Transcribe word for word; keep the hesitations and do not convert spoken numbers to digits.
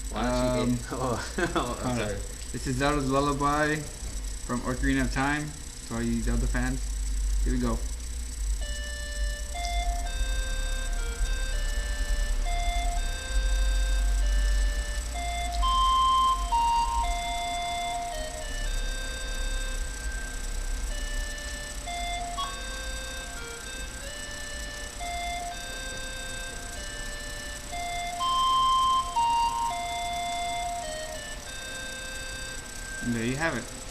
Why don't you Um, hit? Oh, oh I'm hold on. sorry. This is Zelda's Lullaby from Ocarina of Time. To all you Zelda fans, here we go. And there you have it.